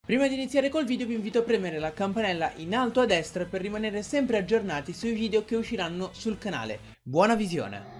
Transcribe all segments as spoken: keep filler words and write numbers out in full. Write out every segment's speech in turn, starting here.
Prima di iniziare col video vi invito a premere la campanella in alto a destra per rimanere sempre aggiornati sui video che usciranno sul canale. Buona visione!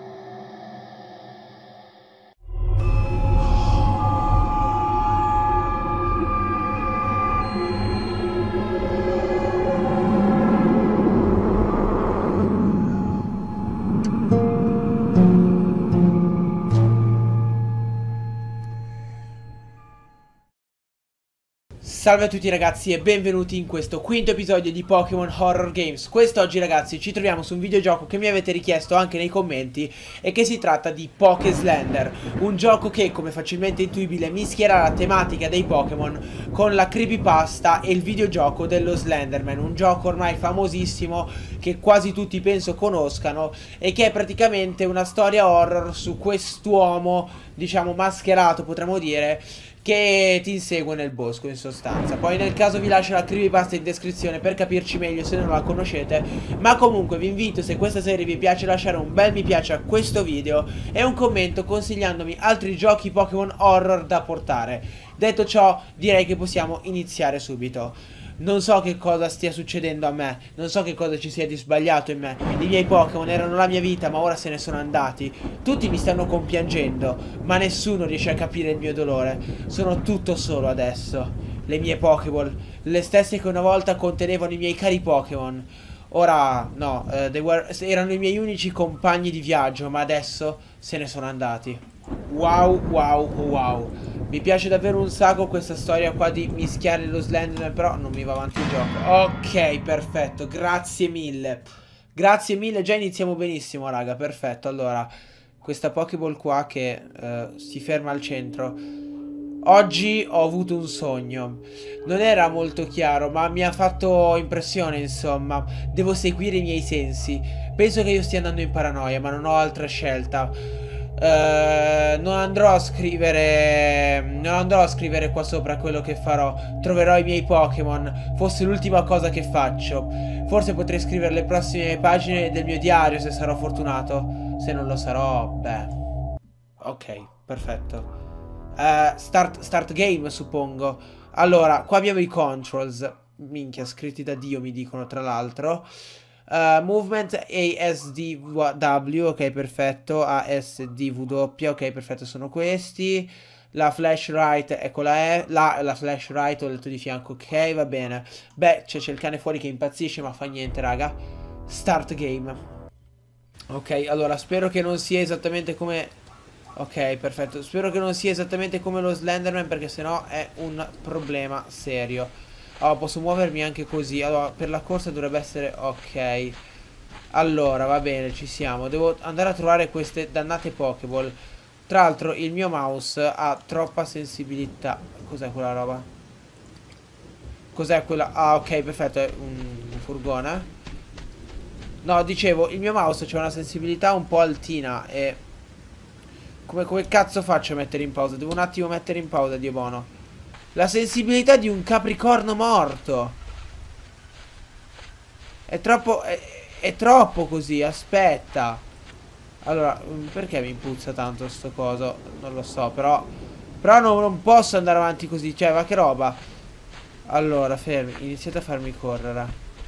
Salve a tutti ragazzi e benvenuti in questo quinto episodio di Pokémon Horror Games. Quest'oggi ragazzi ci troviamo su un videogioco che mi avete richiesto anche nei commenti e che si tratta di Pokéslender, un gioco che, come facilmente intuibile, mischierà la tematica dei Pokémon con la creepypasta e il videogioco dello Slenderman, un gioco ormai famosissimo che quasi tutti penso conoscano e che è praticamente una storia horror su quest'uomo, diciamo mascherato potremmo dire, che ti insegue nel bosco in sostanza. Poi nel caso vi lascio la creepypasta in descrizione per capirci meglio se non la conoscete. Ma comunque vi invito, se questa serie vi piace, a lasciare un bel mi piace a questo video e un commento consigliandomi altri giochi Pokémon horror da portare. Detto ciò, direi che possiamo iniziare subito. Non so che cosa stia succedendo a me, non so che cosa ci sia di sbagliato in me. I miei Pokémon erano la mia vita, ma ora se ne sono andati. Tutti mi stanno compiangendo, ma nessuno riesce a capire il mio dolore. Sono tutto solo adesso. Le mie Pokéball, le stesse che una volta contenevano i miei cari Pokémon. Ora, no, uh, they were, erano i miei unici compagni di viaggio, ma adesso se ne sono andati. Wow, wow, wow. Mi piace davvero un sacco questa storia qua di mischiare lo Slenderman, però non mi va avanti il gioco. Ok, perfetto, grazie mille. Grazie mille, già iniziamo benissimo, raga, perfetto. Allora, questa Pokéball qua che uh, si ferma al centro. Oggi ho avuto un sogno. Non era molto chiaro, ma mi ha fatto impressione, insomma. Devo seguire i miei sensi. Penso che io stia andando in paranoia, ma non ho altra scelta. Uh, non andrò a scrivere Non andrò a scrivere qua sopra quello che farò. Troverò i miei Pokémon. Fosse l'ultima cosa che faccio. Forse potrei scrivere le prossime pagine del mio diario se sarò fortunato. Se non lo sarò, beh. Ok, perfetto. uh, start, start game suppongo. Allora, qua abbiamo i controls. Minchia, scritti da Dio mi dicono tra l'altro. Uh, movement A S D W, ok perfetto. A S D W, ok perfetto, sono questi. La flash right, eccola è. La, la flash right ho detto di fianco, ok va bene. Beh, c'è il cane fuori che impazzisce, ma fa niente raga. Start game. Ok, allora spero che non sia esattamente come... Ok, perfetto, spero che non sia esattamente come lo Slenderman, perché sennò è un problema serio. Oh, posso muovermi anche così. Allora, per la corsa dovrebbe essere... Ok. Allora, va bene, ci siamo. Devo andare a trovare queste dannate Pokéball. Tra l'altro, il mio mouse ha troppa sensibilità. Cos'è quella roba? Cos'è quella... Ah, ok, perfetto, è un furgone. No, dicevo, il mio mouse c'ha una sensibilità un po' altina e... Come, come cazzo faccio a mettere in pausa? Devo un attimo mettere in pausa, Dio buono. La sensibilità di un capricorno morto. È troppo è, è troppo così, aspetta. Allora, perché mi puzza tanto sto coso? Non lo so, però Però non, non posso andare avanti così. Cioè, ma che roba. Allora, fermi, iniziate a farmi correre.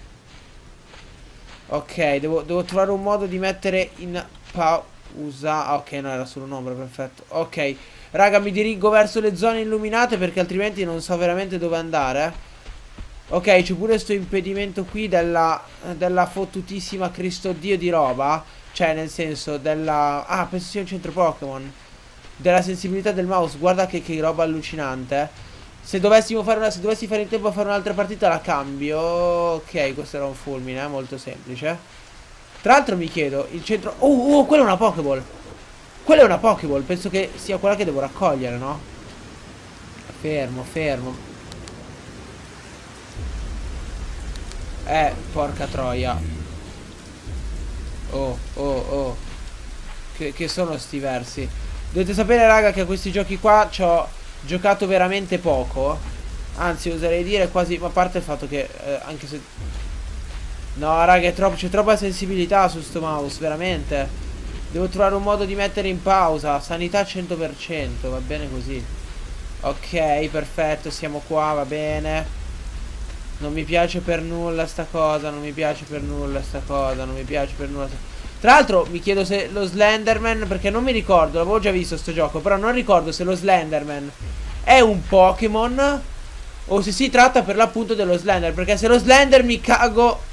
Ok, devo, devo trovare un modo di mettere in pausa. Ah, ok, no, era solo un'ombra, perfetto. Ok, raga, mi dirigo verso le zone illuminate perché altrimenti non so veramente dove andare. Ok, c'è pure sto impedimento qui della, della fottutissima Cristo Dio di roba. Cioè, nel senso della... Ah, penso sia un centro Pokémon. Della sensibilità del mouse. Guarda che, che roba allucinante. Se dovessimo fare una, se dovessi fare in tempo a fare un'altra partita la cambio. Ok, questo era un fulmine, eh, molto semplice. Tra l'altro mi chiedo, il centro... Oh, oh, quella è una Pokéball. Quella è una Pokéball. Penso che sia quella che devo raccogliere, no? Fermo, fermo. Eh, porca troia. Oh, oh, oh. Che, che sono sti versi? Dovete sapere, raga, che a questi giochi qua ci ho giocato veramente poco. Anzi, oserei dire quasi... Ma a parte il fatto che, eh, anche se... No, raga, è troppo, c'è troppa sensibilità su sto mouse, veramente. Devo trovare un modo di mettere in pausa. Sanità cento per cento, va bene così. Ok, perfetto, siamo qua, va bene. Non mi piace per nulla sta cosa, non mi piace per nulla sta cosa, non mi piace per nulla. Tra l'altro mi chiedo se lo Slenderman, perché non mi ricordo, l'avevo già visto sto gioco, però non ricordo se lo Slenderman è un Pokémon o se si tratta per l'appunto dello Slender, perché se lo Slender mi cago.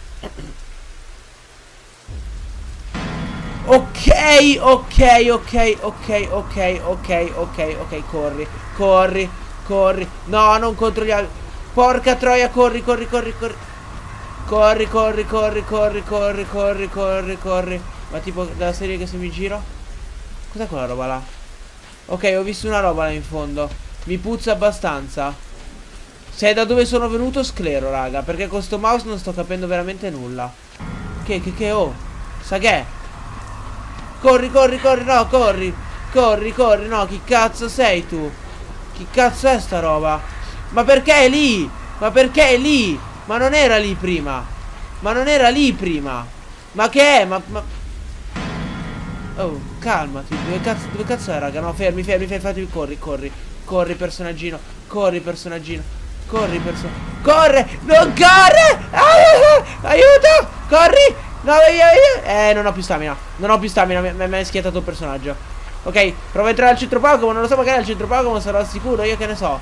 Ok, ok, ok, ok, ok, ok, ok, ok, corri, corri, corri. No, non contro gli altri. Porca troia, corri, corri, corri, corri. Corri, corri, corri, corri, corri, corri, corri, corri. Ma tipo della serie che se mi giro. Cos'è quella roba là? Ok, ho visto una roba là in fondo. Mi puzza abbastanza. Se è da dove sono venuto sclero, raga, perché con sto mouse non sto capendo veramente nulla. Che, che, che, oh. Sa che è? Corri, corri, corri, no, corri. Corri, corri, no, chi cazzo sei tu? Chi cazzo è sta roba? Ma perché è lì? Ma perché è lì? Ma non era lì prima. Ma non era lì prima. Ma che è? Ma, ma... Oh, calmati. Dove cazzo, dove cazzo è, raga? No, fermi, fermi, fermi, fatti, corri, corri. Corri, personaggino. Corri, personaggino. Corri, personaggino. Corre! Non corre! Ah, aiuto! Corri! No, via, via. Eh, non ho più stamina. Non ho più stamina, mi, mi è schiattato il personaggio. Ok, provo a entrare al centro Pokémon. Non lo so magari al centro Pokémon sarò sicuro, io che ne so.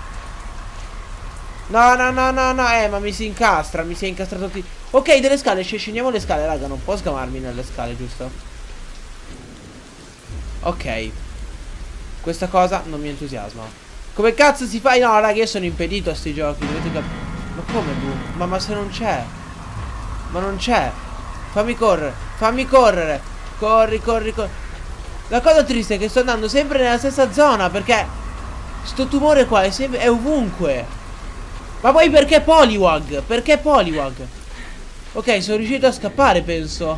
No, no, no, no, no, eh, ma mi si incastra, mi si è incastrato tutti. Ok, delle scale, scendiamo le scale, raga, non può sgamarmi nelle scale, giusto? Ok. Questa cosa non mi entusiasma. Come cazzo si fa? No, raga, io sono impedito a sti giochi, dovete capire. Ma come boom? Ma, ma se non c'è? Ma non c'è. Fammi correre, fammi correre. Corri, corri, corri. La cosa triste è che sto andando sempre nella stessa zona, perché sto tumore qua è, sempre, è ovunque. Ma poi perché Poliwag? Perché Poliwag? Ok, sono riuscito a scappare, penso.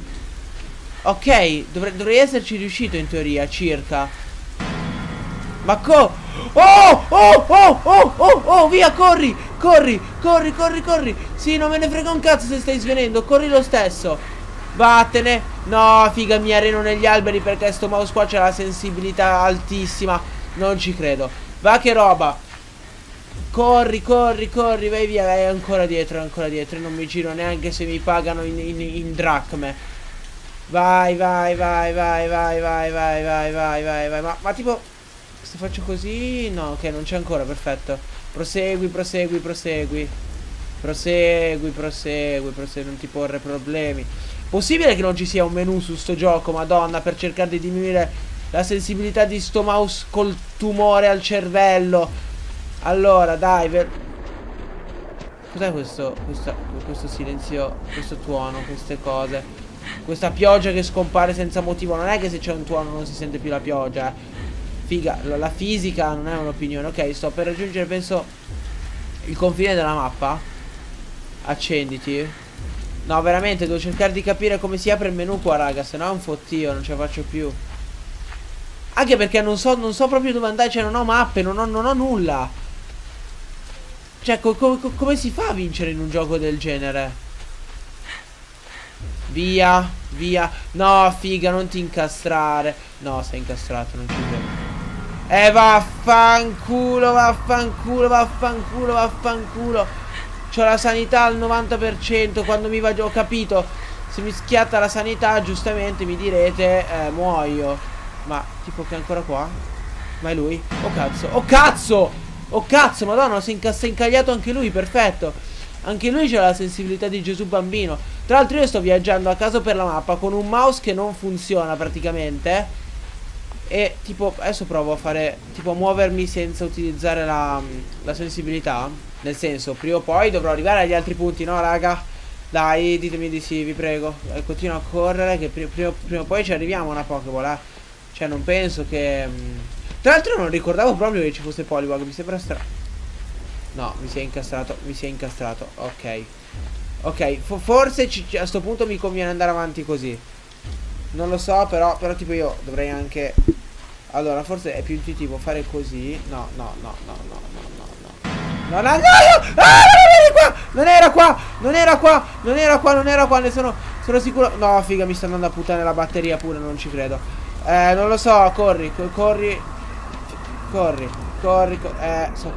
Ok, dovrei, dovrei esserci riuscito in teoria, circa. Ma co... Oh, oh, oh, oh, oh, oh, via, corri, corri, corri, corri, corri. Sì, non me ne frega un cazzo se stai svenendo, corri lo stesso. Vattene. No, figa, mi areno negli alberi perché sto mouse qua c'ha la sensibilità altissima. Non ci credo. Va che roba. Corri, corri, corri, vai via. È ancora dietro, è ancora dietro. Non mi giro neanche se mi pagano in, in, in dracme. Vai, vai, vai, vai, vai, vai, vai, vai, vai, vai, vai. Ma, ma tipo, se faccio così, no, ok, non c'è ancora, perfetto. Prosegui, prosegui, prosegui. Prosegui, prosegui, prosegui, non ti porre problemi. Possibile che non ci sia un menu su sto gioco, madonna, per cercare di diminuire la sensibilità di sto mouse col tumore al cervello. Allora, dai, ver... Cos'è questo, questo, questo silenzio, questo tuono, queste cose? Questa pioggia che scompare senza motivo. Non è che se c'è un tuono non si sente più la pioggia, eh. Figa, la, la fisica non è un'opinione. Ok, sto per raggiungere, penso, il confine della mappa. Accenditi. No, veramente, devo cercare di capire come si apre il menu qua, raga. Se no è un fottio, non ce la faccio più. Anche perché non so, non so proprio dove andare. Cioè non ho mappe, non ho, non ho nulla. Cioè co co come si fa a vincere in un gioco del genere? Via, via. No, figa, non ti incastrare. No, sei incastrato, non ci credo. Eh, vaffanculo, vaffanculo, vaffanculo, vaffanculo. C'ho la sanità al novanta per cento. Quando mi va giù, ho capito. Se mi schiatta la sanità, giustamente mi direte, eh, muoio. Ma tipo che è ancora qua? Ma è lui? Oh cazzo, oh cazzo! Oh cazzo, madonna, si è incagliato anche lui, perfetto. Anche lui c'ha la sensibilità di Gesù bambino. Tra l'altro io sto viaggiando a caso per la mappa con un mouse che non funziona praticamente. E tipo, adesso provo a fare, tipo a muovermi senza utilizzare la, la sensibilità. Nel senso, prima o poi dovrò arrivare agli altri punti, no raga? Dai, ditemi di sì, vi prego. E continuo a correre che prima, prima, prima o poi ci arriviamo a una Pokéball, eh. Cioè non penso che... Mh... Tra l'altro non ricordavo proprio che ci fosse Poliwag, mi sembra strano. No, mi si è incastrato, mi si è incastrato, ok. Ok, fo forse ci, a sto punto mi conviene andare avanti così. Non lo so, però, però tipo io dovrei anche... Allora, forse è più intuitivo fare così. No, no, no, no, no, no, no, no. No, no, no, no! Ah, non era qua! Non era qua! Non era qua! Non era qua, non era qua, ne sono, sono sicuro. No, figa, mi sta andando a puttane la batteria pure, non ci credo. Eh, non lo so, corri, corri. Corri. Corri, corri. Eh, so.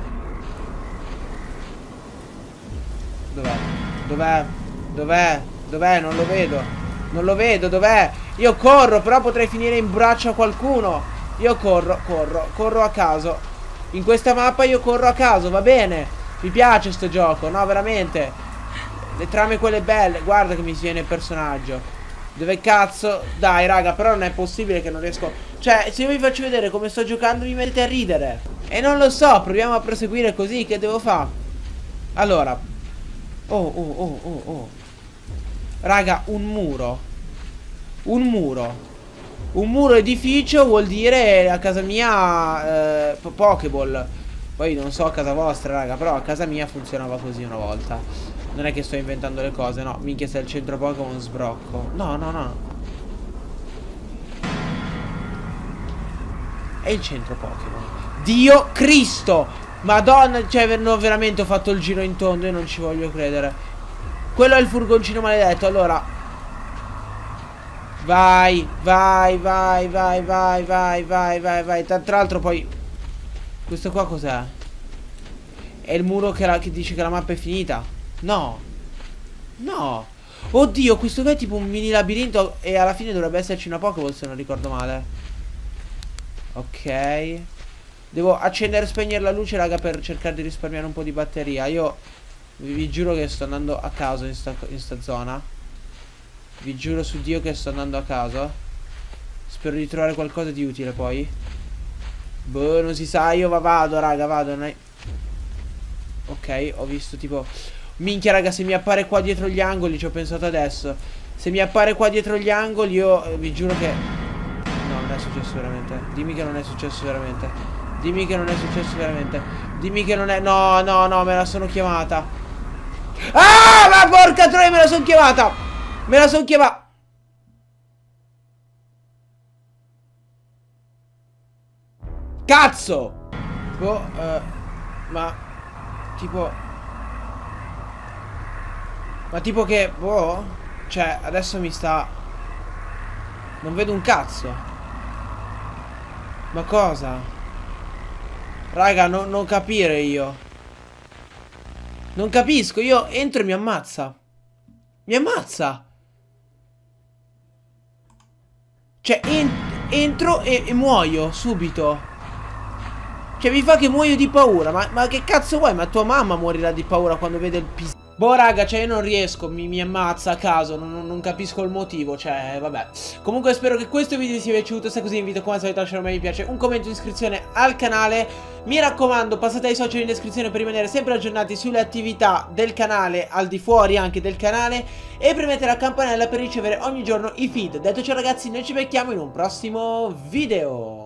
Dov'è? Dov'è? Dov'è? Dov'è? Non lo vedo. Non lo vedo, dov'è? Io corro, però potrei finire in braccio a qualcuno. Io corro, corro, corro a caso. In questa mappa io corro a caso, va bene. Mi piace sto gioco, no, veramente. Le trame quelle belle. Guarda che mi si viene il personaggio. Dove cazzo? Dai raga, però non è possibile che non riesco. Cioè, se io vi faccio vedere come sto giocando mi mettete a ridere. E non lo so, proviamo a proseguire così. Che devo fare? Allora. Oh, oh, oh, oh, oh. Raga, un muro. Un muro. Un muro edificio vuol dire a casa mia eh, Pokéball. Poi non so a casa vostra raga, però a casa mia funzionava così una volta. Non è che sto inventando le cose, no. Minchia, se è il centro Pokémon sbrocco. No, no, no. È il centro Pokémon. Dio Cristo! Madonna, cioè no, veramente ho fatto il giro in tondo e non ci voglio credere. Quello è il furgoncino maledetto, allora. Vai, vai, vai, vai, vai, vai, vai, vai, vai. Tra l'altro poi questo qua cos'è? È il muro che, la, che dice che la mappa è finita? No. No. Oddio, questo qua è tipo un mini labirinto e alla fine dovrebbe esserci una Pokéball se non ricordo male. Ok. Devo accendere e spegnere la luce raga per cercare di risparmiare un po' di batteria. Io vi, vi giuro che sto andando a caso in sta, in sta zona. Vi giuro su Dio che sto andando a caso. Spero di trovare qualcosa di utile poi. Boh, non si sa, io va, vado raga, vado. Non è... Ok, ho visto tipo... Minchia raga, se mi appare qua dietro gli angoli, ci ho pensato adesso. Se mi appare qua dietro gli angoli io eh, vi giuro che... No, non è successo veramente. Dimmi che non è successo veramente. Dimmi che non è successo veramente. Dimmi che non è... No, no, no, me la sono chiamata. Ah, ma porca troia, me la sono chiamata. Me la sono chiamata. Cazzo. Boh, uh, ma... Tipo... Ma tipo che... Boh... Cioè, adesso mi sta... Non vedo un cazzo. Ma cosa? Raga, no, non capire io. Non capisco, io entro e mi ammazza. Mi ammazza. Cioè, en entro e, e muoio subito. Cioè, mi fa che muoio di paura. Ma, ma che cazzo vuoi? Ma tua mamma morirà di paura quando vede il pis... Boh raga, cioè io non riesco, mi, mi ammazza a caso, non, non capisco il motivo, cioè vabbè. Comunque spero che questo video vi sia piaciuto, se è così invito come al solito a lasciare un mi piace, un commento e un'iscrizione al canale. Mi raccomando, passate ai social in descrizione per rimanere sempre aggiornati sulle attività del canale, al di fuori anche del canale, e premete la campanella per ricevere ogni giorno i feed. Detto ciò ragazzi, noi ci becchiamo in un prossimo video.